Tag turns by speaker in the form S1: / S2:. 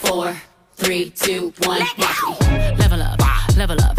S1: 4, 3, 2, 1, watch me. Level up,